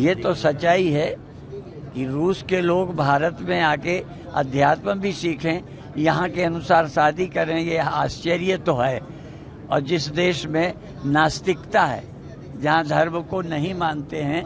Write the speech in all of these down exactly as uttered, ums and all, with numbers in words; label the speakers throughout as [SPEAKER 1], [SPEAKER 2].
[SPEAKER 1] ये तो सच्चाई है कि रूस के लोग भारत में आके अध्यात्म भी सीखें, यहाँ के अनुसार शादी करें, ये आश्चर्य तो है। और जिस देश में नास्तिकता है, जहाँ धर्म को नहीं मानते हैं,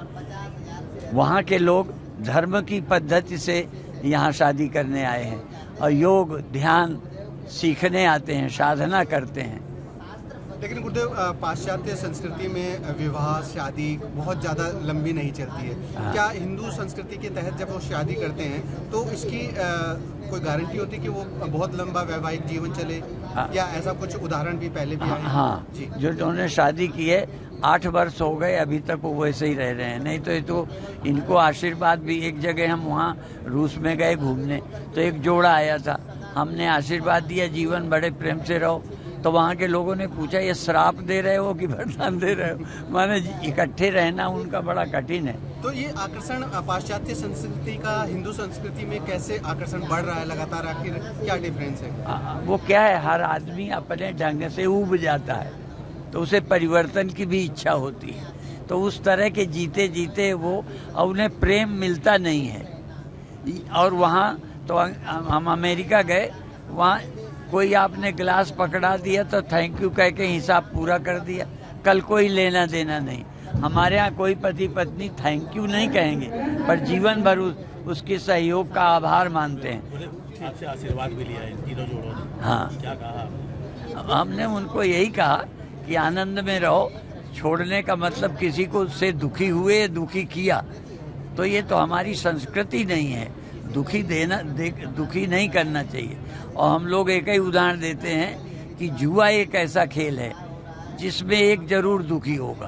[SPEAKER 1] वहाँ के लोग धर्म की पद्धति से यहाँ शादी करने आए हैं और योग ध्यान सीखने आते हैं, साधना करते हैं।
[SPEAKER 2] लेकिन गुरुदेव, पाश्चात्य संस्कृति में विवाह शादी बहुत ज़्यादा लंबी नहीं चलती है। हाँ। क्या हिंदू संस्कृति के तहत जब वो शादी करते हैं तो इसकी आ, कोई गारंटी होती है कि वो बहुत लंबा वैवाहिक जीवन चले? हाँ। या ऐसा कुछ उदाहरण भी पहले भी आए?
[SPEAKER 1] हाँ, जी। जो उन्होंने शादी की है आठ वर्ष हो गए, अभी तक वो वैसे ही रह रहे हैं। नहीं तो ये तो इनको आशीर्वाद भी, एक जगह हम वहाँ रूस में गए घूमने तो एक जोड़ा आया था, हमने आशीर्वाद दिया जीवन बड़े प्रेम से रहो, तो वहाँ के लोगों ने पूछा ये श्राप दे रहे हो कि वरदान दे रहे हो? माने इकट्ठे रहना उनका बड़ा कठिन है।
[SPEAKER 2] तो ये आकर्षण पाश्चात्य संस्कृति का हिंदू संस्कृति में कैसे आकर्षण बढ़ रहा है लगातार, आखिर क्या डिफरेंस है?
[SPEAKER 1] आ, वो क्या है, हर आदमी अपने ढंग से ऊब जाता है तो उसे परिवर्तन की भी इच्छा होती है, तो उस तरह के जीते जीते वो उन्हें प्रेम मिलता नहीं है। और वहाँ तो हम अमेरिका गए, वहाँ कोई आपने गिलास पकड़ा दिया तो थैंक यू कह के हिसाब पूरा कर दिया, कल कोई लेना देना नहीं। हमारे यहाँ कोई पति पत्नी थैंक यू नहीं कहेंगे पर जीवन भर उस, उसके सहयोग का आभार मानते हैं।
[SPEAKER 3] आपसे आशीर्वाद भी लिया है तीनों जोड़ों ने।
[SPEAKER 1] हाँ,
[SPEAKER 3] क्या कहा?
[SPEAKER 1] हमने उनको यही कहा कि आनंद में रहो, छोड़ने का मतलब किसी को उससे दुखी हुए दुखी किया तो ये तो हमारी संस्कृति नहीं है, दुखी देना दे, दुखी नहीं करना चाहिए। और हम लोग एक ही उदाहरण देते हैं कि जुआ एक ऐसा खेल है जिसमें एक जरूर दुखी होगा।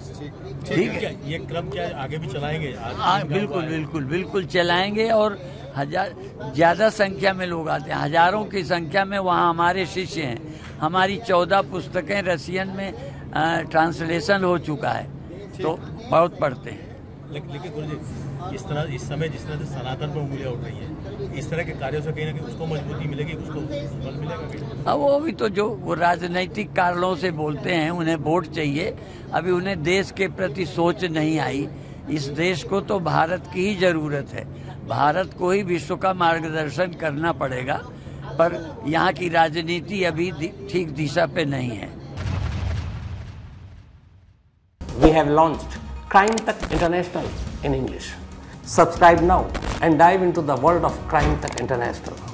[SPEAKER 1] ठीक है,
[SPEAKER 3] ये क्रम क्या आगे भी चलाएंगे?
[SPEAKER 1] हाँ, बिल्कुल बिल्कुल बिल्कुल चलाएंगे। और हजार ज़्यादा संख्या में लोग आते हैं, हजारों की संख्या में वहाँ हमारे शिष्य हैं। हमारी चौदह पुस्तकें रसियन में ट्रांसलेशन हो चुका है, तो बहुत पढ़ते हैं।
[SPEAKER 3] लेकिन गुरु जी, इस तरह इस समय जिस तरह से सनातन पर उंगलियां उठ रही है, इस तरह के कार्यों से कहीं ना कहीं उसको मजबूती मिलेगी, उसको बल मिलेगा।
[SPEAKER 1] अब वो भी तो जो वो राजनीतिक कारणों से बोलते हैं, उन्हें वोट चाहिए, अभी उन्हें देश के प्रति सोच नहीं आई। इस देश को तो भारत की ही जरूरत है, भारत को ही विश्व का मार्गदर्शन करना पड़ेगा, पर यहाँ की राजनीति अभी ठीक दिशा पे नहीं है।
[SPEAKER 4] We have launched Crime Tech International in English. Subscribe now and dive into the world of Crime Tech International.